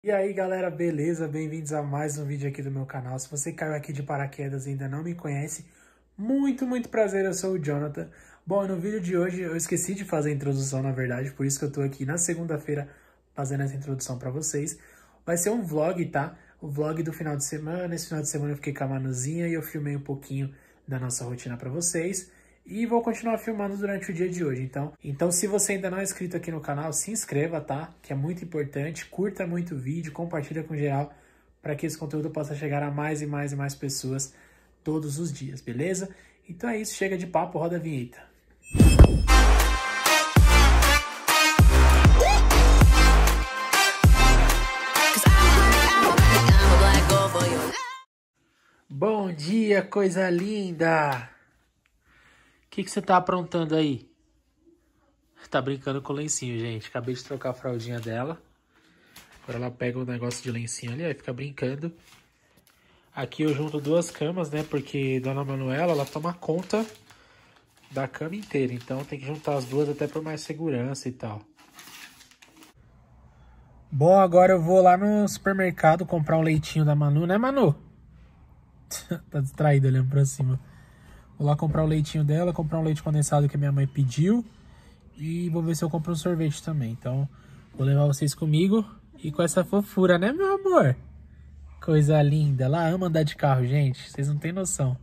E aí galera, beleza? Bem-vindos a mais um vídeo aqui do meu canal. Se você caiu aqui de paraquedas e ainda não me conhece, muito prazer, eu sou o Jonathan. Bom, no vídeo de hoje eu esqueci de fazer a introdução, na verdade, por isso que eu tô aqui na segunda-feira fazendo essa introdução pra vocês. Vai ser um vlog, tá? O vlog do final de semana. Esse final de semana eu fiquei com a Manuzinha e eu filmei um pouquinho da nossa rotina pra vocês. E vou continuar filmando durante o dia de hoje, então se você ainda não é inscrito aqui no canal, se inscreva, tá? Que é muito importante, curta muito o vídeo, compartilha com geral, para que esse conteúdo possa chegar a mais e mais pessoas todos os dias, beleza? Então é isso, chega de papo, roda a vinheta. Bom dia, coisa linda! O que você tá aprontando aí? Tá brincando com o lencinho, gente. Acabei de trocar a fraldinha dela. Agora ela pega o negócio de lencinho ali, aí fica brincando. Aqui eu junto duas camas, né? Porque Dona Manuela, ela toma conta da cama inteira. Então tem que juntar as duas até por mais segurança e tal. Bom, agora eu vou lá no supermercado comprar um leitinho da Manu, né, Manu? Tá distraída olhando pra cima. Vou lá comprar o leitinho dela, comprar um leite condensado que a minha mãe pediu. E vou ver se eu compro um sorvete também. Então, vou levar vocês comigo e com essa fofura, né, meu amor? Coisa linda. Ela ama andar de carro, gente. Vocês não têm noção.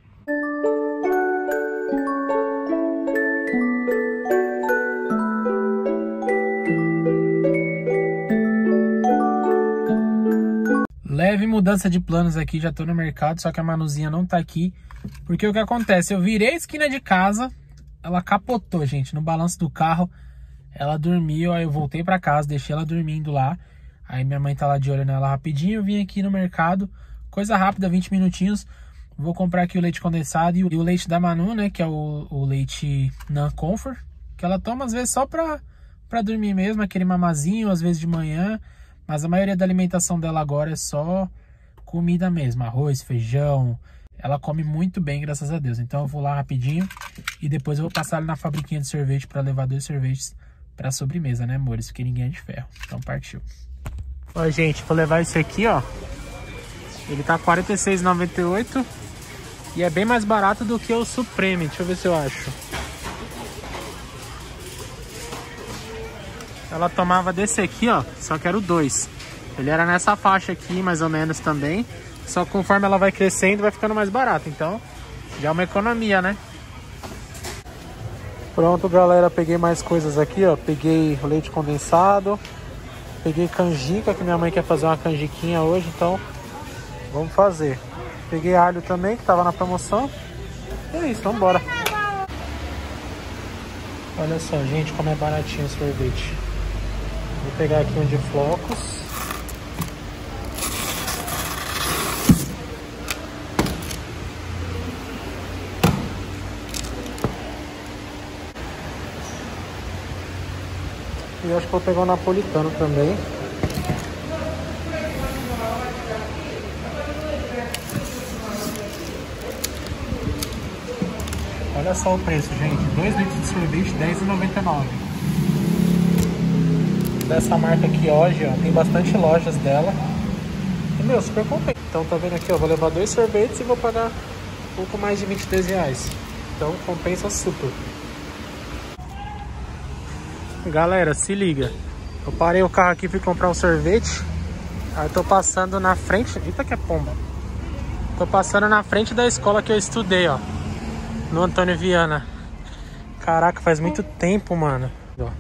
Leve mudança de planos aqui, já tô no mercado, só que a Manuzinha não tá aqui. Porque o que acontece? Eu virei a esquina de casa, ela capotou, gente, no balanço do carro. Ela dormiu, aí eu voltei pra casa, deixei ela dormindo lá. Aí minha mãe tá lá de olho nela rapidinho, eu vim aqui no mercado, coisa rápida, 20 minutinhos. Vou comprar aqui o leite condensado e o leite da Manu, né, que é o leite Nan Comfort, que ela toma às vezes só pra dormir mesmo, aquele mamazinho, às vezes de manhã. Mas a maioria da alimentação dela agora é só comida mesmo, arroz, feijão. Ela come muito bem, graças a Deus. Então eu vou lá rapidinho e depois eu vou passar ali na fabriquinha de sorvete para levar 2 sorvetes para sobremesa, né, amores? Porque ninguém é de ferro. Então partiu. Ó, gente, vou levar esse aqui, ó. Ele tá R$ 46,98 e é bem mais barato do que o Supreme. Deixa eu ver se eu acho. Ela tomava desse aqui, ó, só que era o 2. Ele era nessa faixa aqui, mais ou menos também. Só que conforme ela vai crescendo, vai ficando mais barato. Então, já é uma economia, né? Pronto, galera. Peguei mais coisas aqui, ó. Peguei o leite condensado. Peguei canjica, que minha mãe quer fazer uma canjiquinha hoje. Então, vamos fazer. Peguei alho também, que tava na promoção. E é isso, vambora. Olha só, gente, como é baratinho o sorvete. Vou pegar aqui um de flocos. E acho que vou pegar o napolitano também. Olha só o preço, gente. 2 litros de sorvete, R$10,99. Dessa marca aqui hoje, ó, tem bastante lojas dela. E, meu, super compensa. Então, tá vendo aqui, ó, vou levar 2 sorvetes e vou pagar um pouco mais de R$23. Então, compensa super. Galera, se liga. Eu parei o carro aqui, fui comprar um sorvete. Aí eu tô passando na frente... Eita que é pomba. Tô passando na frente da escola que eu estudei, ó. No Antônio Viana. Caraca, faz muito tempo, mano.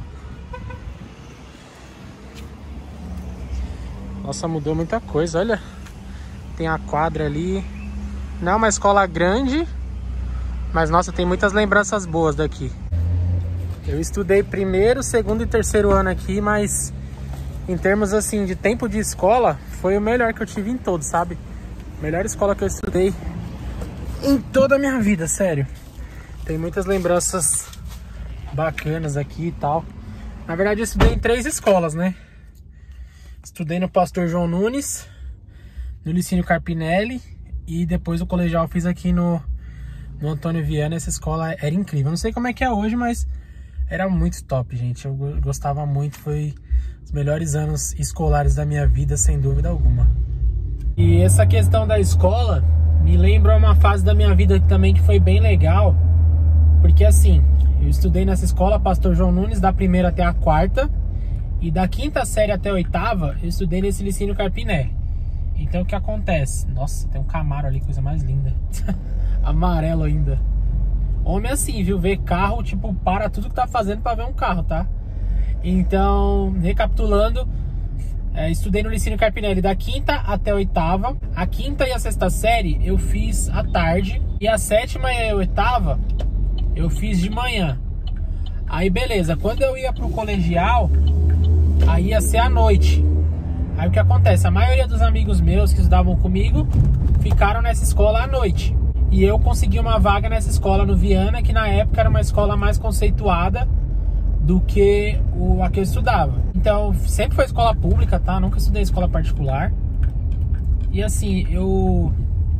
Nossa, mudou muita coisa, olha. Tem a quadra ali. Não é uma escola grande, mas, nossa, tem muitas lembranças boas daqui. Eu estudei primeiro, segundo e terceiro ano aqui, mas em termos, assim, de tempo de escola, foi o melhor que eu tive em todos, sabe? Melhor escola que eu estudei em toda a minha vida, sério. Tem muitas lembranças bacanas aqui e tal. Na verdade, eu estudei em 3 escolas, né? Estudei no Pastor João Nunes, no Licínio Carpinelli e depois o colegial eu fiz aqui no Antônio Viana. Essa escola era incrível. Eu não sei como é que é hoje, mas Era muito top, gente. Eu gostava muito, foi os melhores anos escolares da minha vida, sem dúvida alguma. E essa questão da escola me lembra uma fase da minha vida também que foi bem legal. Porque assim, eu estudei nessa escola, Pastor João Nunes, da primeira até a quarta. E da quinta série até a oitava, eu estudei nesse Licínio Carpinelli. Então o que acontece? Nossa, tem um Camaro ali, coisa mais linda. Amarelo ainda. Homem assim, viu? Ver carro, tipo, para tudo que tá fazendo pra ver um carro, tá? Então, recapitulando, estudei no Licínio Carpinelli da quinta até a oitava. A quinta e a sexta série eu fiz à tarde. E a sétima e a oitava eu fiz de manhã. Aí beleza, quando eu ia pro colegial, aí ia ser à noite. Aí o que acontece? A maioria dos amigos meus que estudavam comigo ficaram nessa escola à noite. E eu consegui uma vaga nessa escola no Viana, que na época era uma escola mais conceituada do que a que eu estudava. Então, sempre foi escola pública, tá? Nunca estudei escola particular. E assim, eu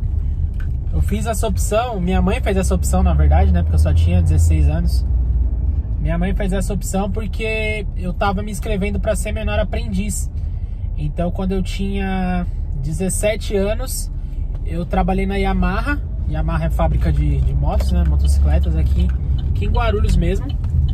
fiz essa opção, minha mãe fez essa opção, na verdade, né? Porque eu só tinha 16 anos. Minha mãe fez essa opção porque eu tava me inscrevendo para ser menor aprendiz. Então, quando eu tinha 17 anos, eu trabalhei na Yamaha. Yamaha é fábrica de motos, né? Motocicletas aqui em Guarulhos mesmo.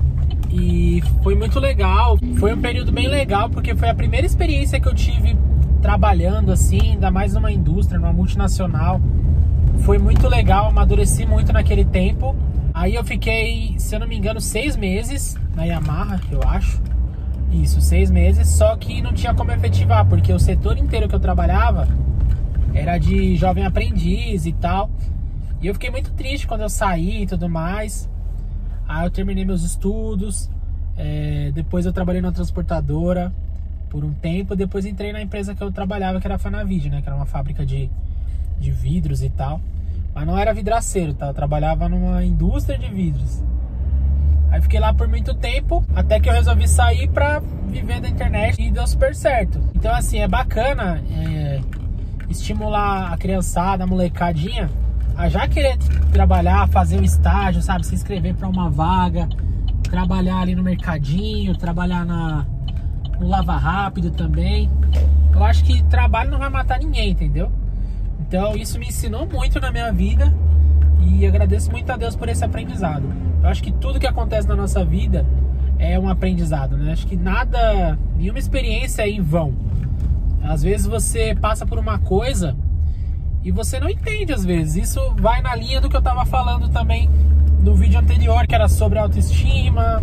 E foi muito legal. Foi um período bem legal, porque foi a primeira experiência que eu tive trabalhando assim, ainda mais numa indústria, numa multinacional. Foi muito legal, amadureci muito naquele tempo. Aí eu fiquei, se eu não me engano, 6 meses na Yamaha, eu acho. Isso, 6 meses, só que não tinha como efetivar, porque o setor inteiro que eu trabalhava era de jovem aprendiz e tal. E eu fiquei muito triste quando eu saí e tudo mais. Aí eu terminei meus estudos, depois eu trabalhei na transportadora por um tempo. Depois entrei na empresa que eu trabalhava, que era a Fanavid, né? Que era uma fábrica de vidros e tal. Mas não era vidraceiro, tá? Eu trabalhava numa indústria de vidros. Aí fiquei lá por muito tempo, até que eu resolvi sair pra viver da internet e deu super certo. Então assim, é bacana estimular a criançada, a molecadinha, a já querer trabalhar, fazer um estágio, sabe? Se inscrever pra uma vaga, trabalhar ali no mercadinho, trabalhar no Lava Rápido também. Eu acho que trabalho não vai matar ninguém, entendeu? Então isso me ensinou muito na minha vida e agradeço muito a Deus por esse aprendizado. Eu acho que tudo que acontece na nossa vida é um aprendizado, né? Acho que nenhuma experiência é em vão. Às vezes você passa por uma coisa e você não entende às vezes. Isso vai na linha do que eu tava falando também no vídeo anterior, que era sobre autoestima,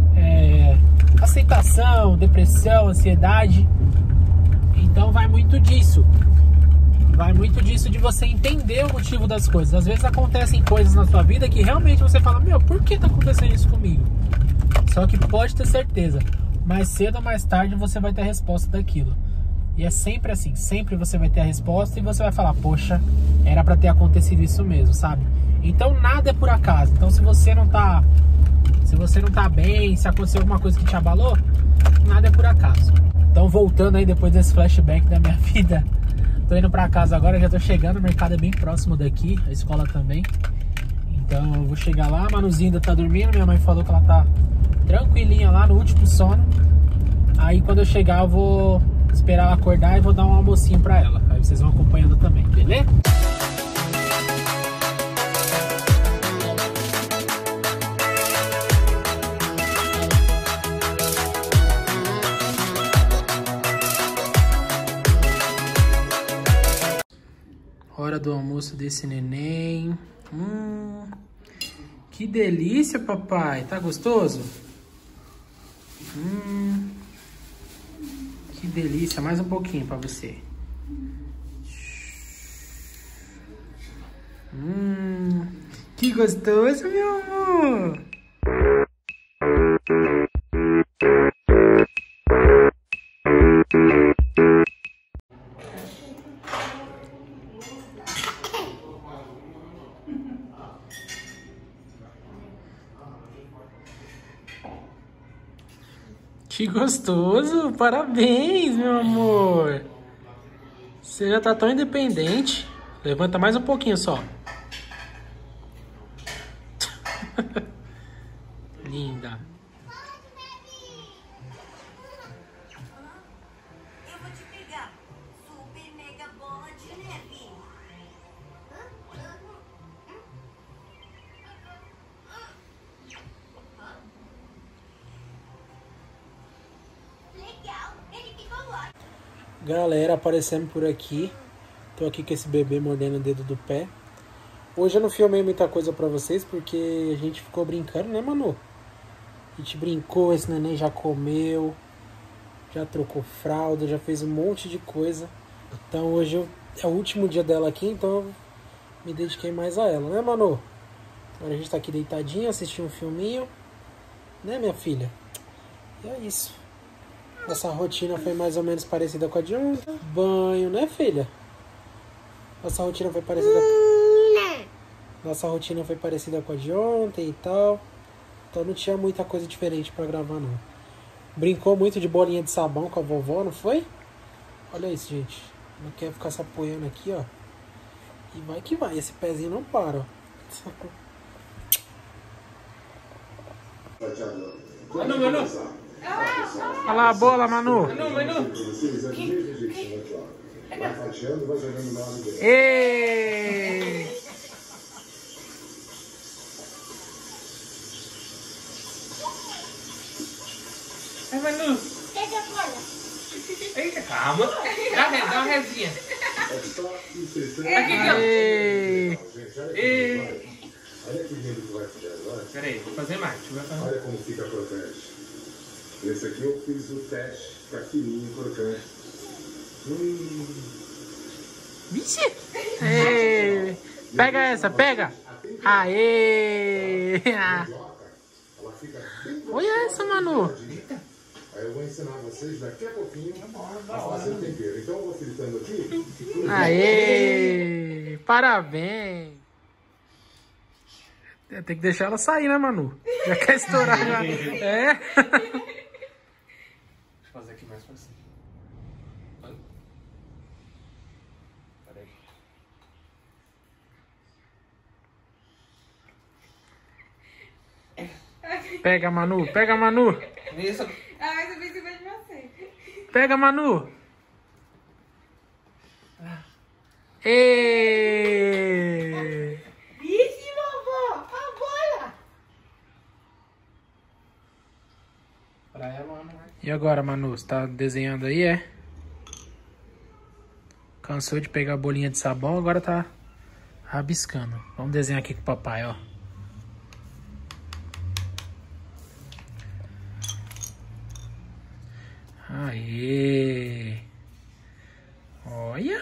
aceitação, depressão, ansiedade. Então vai muito disso. Vai muito disso de você entender o motivo das coisas. Às vezes acontecem coisas na sua vida que realmente você fala, meu, por que tá acontecendo isso comigo? Só que pode ter certeza, mais cedo ou mais tarde você vai ter a resposta daquilo. E é sempre assim, sempre você vai ter a resposta e você vai falar, poxa, era pra ter acontecido isso mesmo, sabe? Então nada é por acaso. Então se você não tá bem, se aconteceu alguma coisa que te abalou, nada é por acaso. Então voltando aí depois desse flashback da minha vida, tô indo pra casa agora, já tô chegando, o mercado é bem próximo daqui, a escola também. Então eu vou chegar lá, a Manuzinha ainda tá dormindo, minha mãe falou que ela tá tranquilinha lá no último sono. Aí quando eu chegar eu vou esperar ela acordar e vou dar um almocinho pra ela. Aí vocês vão acompanhando também, beleza? Hora do almoço desse neném. Que delícia, papai. Tá gostoso? Que delícia. Mais um pouquinho pra você. Que gostoso, meu amor. Que gostoso! Parabéns, meu amor! Você já tá tão independente. Levanta mais um pouquinho só. Linda. Galera, aparecendo por aqui. Tô aqui com esse bebê mordendo o dedo do pé. Hoje eu não filmei muita coisa pra vocês porque a gente ficou brincando, né, Manu? A gente brincou, esse neném já comeu, já trocou fralda, já fez um monte de coisa. Então hoje é o último dia dela aqui, então eu me dediquei mais a ela, né, Manu? Agora a gente tá aqui deitadinho, assistindo um filminho, né, minha filha? E é isso. Nossa rotina foi mais ou menos parecida com a de ontem. Banho, né, filha? Nossa rotina foi parecida com a de ontem e tal. Então não tinha muita coisa diferente pra gravar, não. Brincou muito de bolinha de sabão com a vovó, não foi? Olha isso, gente. Não quer ficar se apoiando aqui, ó. E vai que vai. Esse pezinho não para, ó. Manu. Olha lá a bola, Manu. Manu. Ei! Ai, Manu. Pega a bola. Eita, calma. Dá uma resinha. Aqui, Ei. Olha que lindo que vai fazer agora. Peraí, vou fazer mais. Olha como fica crocante. Esse aqui eu fiz o teste. Fica fininho, crocante. Vixe! Ei. Pega essa, pega! Aê! Olha essa, Manu! Aí eu vou ensinar vocês daqui a pouquinho a fazer o tempero. Então eu vou fritando aqui. Aê! Parabéns! Tem que deixar ela sair, né, Manu? Já quer estourar já. É? Deixa eu fazer aqui mais pra cima. Pega, Manu. Pega, Manu. Isso. Ah, mas eu vi em cima de você. Pega, Manu. Êêêê. Vixe, vovó. A bola. E agora, Manu? Você tá desenhando aí, é? Cansou de pegar a bolinha de sabão, agora tá rabiscando. Vamos desenhar aqui com o papai, ó. Aê! Olha!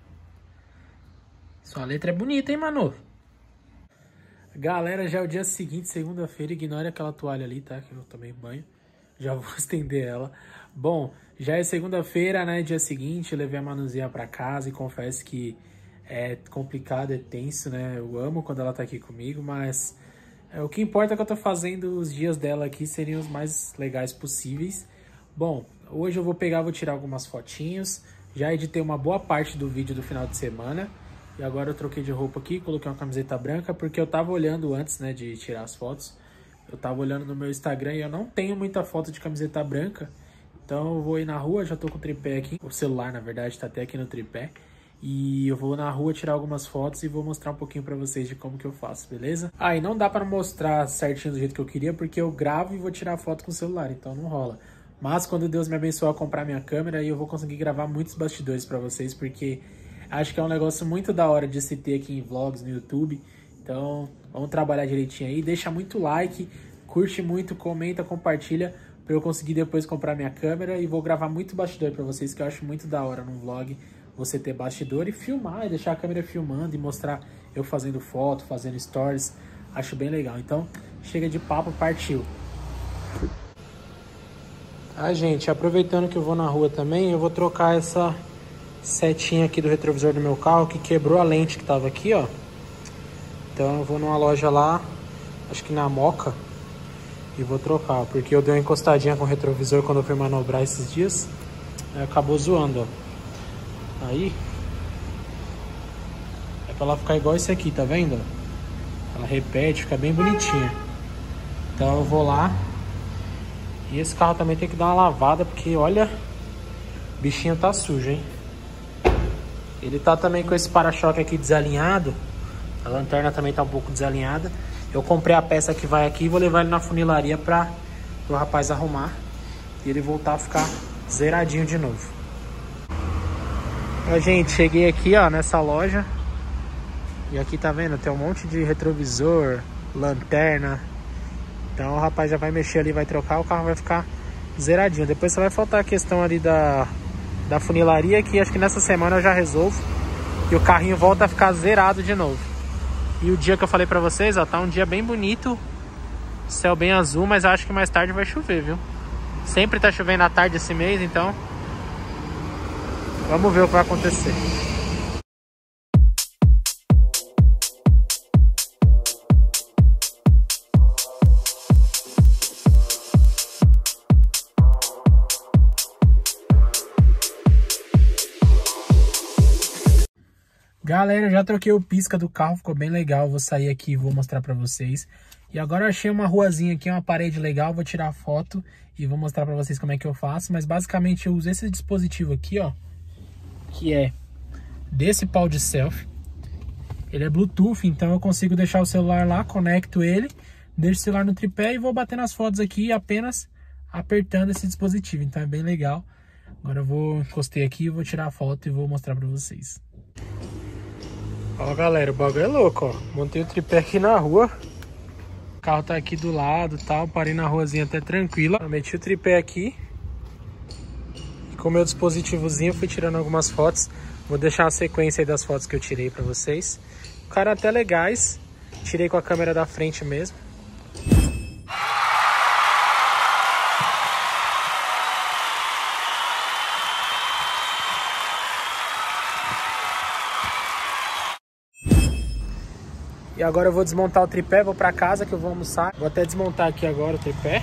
Sua letra é bonita, hein, Manu? Galera, já é o dia seguinte, segunda-feira. Ignore aquela toalha ali, tá? Que eu tomei banho. Já vou estender ela. Bom, já é segunda-feira, né? Dia seguinte, eu levei a Manuzinha pra casa e confesso que é complicado, é tenso, né? Eu amo quando ela tá aqui comigo, mas o que importa é que eu tô fazendo os dias dela aqui seriam os mais legais possíveis. Bom, hoje eu vou tirar algumas fotinhos. Já editei uma boa parte do vídeo do final de semana. E agora eu troquei de roupa aqui, coloquei uma camiseta branca, porque eu tava olhando antes, né, de tirar as fotos. Eu tava olhando no meu Instagram e eu não tenho muita foto de camiseta branca. Então eu vou ir na rua, já tô com o tripé aqui. O celular, na verdade, tá até aqui no tripé. E eu vou na rua tirar algumas fotos e vou mostrar um pouquinho pra vocês de como que eu faço, beleza? Ah, e não dá pra mostrar certinho do jeito que eu queria, porque eu gravo e vou tirar foto com o celular, então não rola. Mas quando Deus me abençoar a comprar minha câmera, aí eu vou conseguir gravar muitos bastidores pra vocês, porque acho que é um negócio muito da hora de se ter aqui em vlogs no YouTube. Então, vamos trabalhar direitinho aí. Deixa muito like, curte muito, comenta, compartilha, pra eu conseguir depois comprar minha câmera. E vou gravar muito bastidor pra vocês, que eu acho muito da hora num vlog você ter bastidor e filmar, e deixar a câmera filmando e mostrar eu fazendo foto, fazendo stories. Acho bem legal. Então, chega de papo, partiu! Ah, gente, aproveitando que eu vou na rua também, eu vou trocar essa setinha aqui do retrovisor do meu carro, que quebrou a lente que tava aqui, ó. Então eu vou numa loja lá, acho que na Moca, e vou trocar, porque eu dei uma encostadinha com o retrovisor quando eu fui manobrar esses dias, aí acabou zoando, ó. Aí, é pra ela ficar igual esse aqui, tá vendo? Ela repete, fica bem bonitinha. Então eu vou lá. E esse carro também tem que dar uma lavada, porque olha, o bichinho tá sujo, hein? Ele tá também com esse para-choque aqui desalinhado. A lanterna também tá um pouco desalinhada. Eu comprei a peça que vai aqui e vou levar ele na funilaria para o rapaz arrumar. E ele voltar a ficar zeradinho de novo. Ó, gente, cheguei aqui, ó, nessa loja. E aqui tá vendo, tem um monte de retrovisor, lanterna. Então o rapaz já vai mexer ali, vai trocar, o carro vai ficar zeradinho. Depois só vai faltar a questão ali da funilaria, que acho que nessa semana eu já resolvo. E o carrinho volta a ficar zerado de novo. E o dia que eu falei pra vocês, ó, tá um dia bem bonito. Céu bem azul, mas acho que mais tarde vai chover, viu? Sempre tá chovendo à tarde esse mês, então vamos ver o que vai acontecer. Galera, eu já troquei o pisca do carro, ficou bem legal. Vou sair aqui e vou mostrar pra vocês. E agora eu achei uma ruazinha aqui, uma parede legal. Vou tirar a foto e vou mostrar pra vocês como é que eu faço. Mas basicamente eu uso esse dispositivo aqui, ó, que é desse pau de selfie. Ele é Bluetooth, então eu consigo deixar o celular lá, conecto ele, deixo o celular no tripé e vou batendo as fotos aqui apenas apertando esse dispositivo. Então é bem legal. Agora eu encostei aqui, vou tirar a foto e vou mostrar pra vocês. Ó, galera, o bagulho é louco, ó. Montei o tripé aqui na rua. O carro tá aqui do lado e tal. Parei na ruazinha até tranquila. Meti o tripé aqui. E com o meu dispositivozinho fui tirando algumas fotos. Vou deixar a sequência aí das fotos que eu tirei pra vocês. Ficaram até legais. Tirei com a câmera da frente mesmo. E agora eu vou desmontar o tripé, vou pra casa que eu vou almoçar. Vou até desmontar aqui agora o tripé.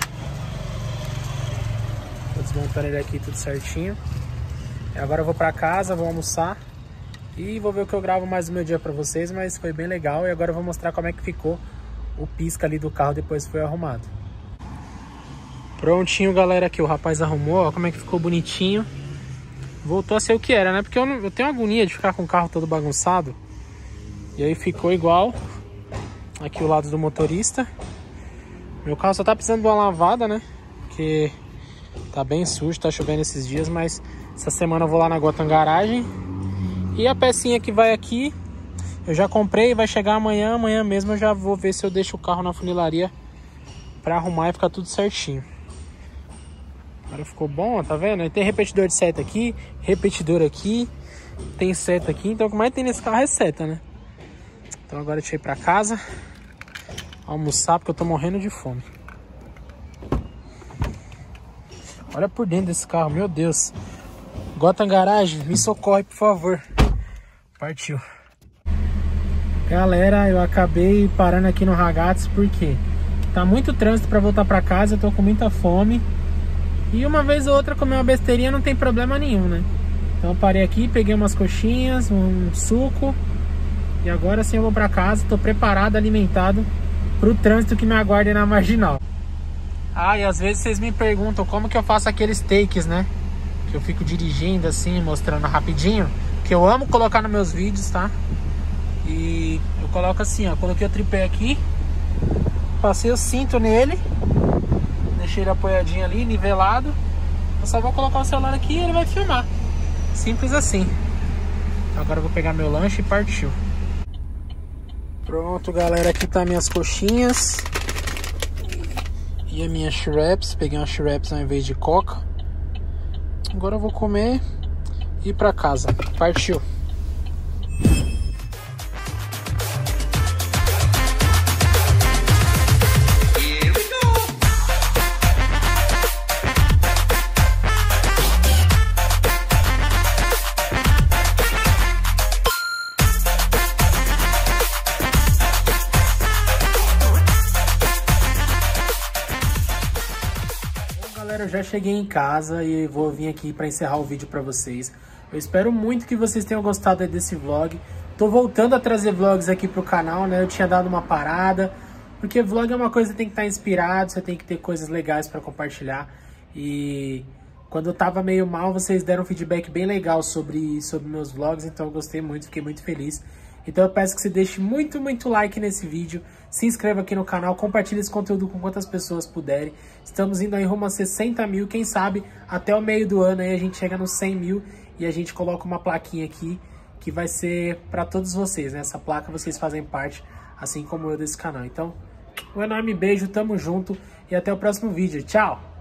Tô desmontando ele aqui tudo certinho. E agora eu vou pra casa, vou almoçar. E vou ver o que eu gravo mais no meu dia pra vocês, mas foi bem legal. E agora eu vou mostrar como é que ficou o pisca ali do carro depois que foi arrumado. Prontinho, galera, aqui o rapaz arrumou, ó, como é que ficou bonitinho. Voltou a ser o que era, né? Porque eu tenho agonia de ficar com o carro todo bagunçado. E aí ficou igual. Aqui o lado do motorista. Meu carro só tá precisando de uma lavada, né? Porque tá bem sujo, tá chovendo esses dias. Mas essa semana eu vou lá na Gotham Garagem. E a pecinha que vai aqui eu já comprei, vai chegar amanhã. Amanhã mesmo eu já vou ver se eu deixo o carro na funilaria pra arrumar e ficar tudo certinho. Agora ficou bom, ó, tá vendo? Tem repetidor de seta aqui, repetidor aqui, tem seta aqui. Então o que mais tem nesse carro é seta, né? Então agora deixa eu ir pra casa almoçar, porque eu tô morrendo de fome. Olha por dentro desse carro, meu Deus. Gotham Garagem, me socorre, por favor. Partiu. Galera, eu acabei parando aqui no Ragazzi porque tá muito trânsito pra voltar pra casa, eu tô com muita fome. E uma vez ou outra comer uma besteirinha não tem problema nenhum, né? Então eu parei aqui, peguei umas coxinhas, um suco. E agora sim eu vou pra casa, tô preparado, alimentado pro trânsito que me aguarda na marginal. Ah, e às vezes vocês me perguntam como que eu faço aqueles takes, né? Que eu fico dirigindo assim, mostrando rapidinho. Que eu amo colocar nos meus vídeos, tá? E eu coloco assim, ó. Coloquei o tripé aqui. Passei o cinto nele. Deixei ele apoiadinho ali, nivelado. Eu só vou colocar o celular aqui e ele vai filmar. Simples assim. Agora eu vou pegar meu lanche e partiu. Pronto, galera, aqui tá minhas coxinhas e a minha Schweppes. Peguei uma Schweppes ao invés de Coca. Agora eu vou comer e ir pra casa. Partiu. Eu já cheguei em casa e vou vir aqui para encerrar o vídeo para vocês. Eu espero muito que vocês tenham gostado desse vlog. Tô voltando a trazer vlogs aqui pro canal, né? Eu tinha dado uma parada, porque vlog é uma coisa que tem que estar inspirado, você tem que ter coisas legais para compartilhar. E quando eu tava meio mal, vocês deram um feedback bem legal sobre meus vlogs, então eu gostei muito, fiquei muito feliz. Então eu peço que você deixe muito like nesse vídeo, se inscreva aqui no canal, compartilhe esse conteúdo com quantas pessoas puderem. Estamos indo aí rumo a 60 mil, quem sabe até o meio do ano aí a gente chega nos 100 mil e a gente coloca uma plaquinha aqui que vai ser para todos vocês, né? Essa placa vocês fazem parte, assim como eu, desse canal. Então, um enorme beijo, tamo junto e até o próximo vídeo. Tchau!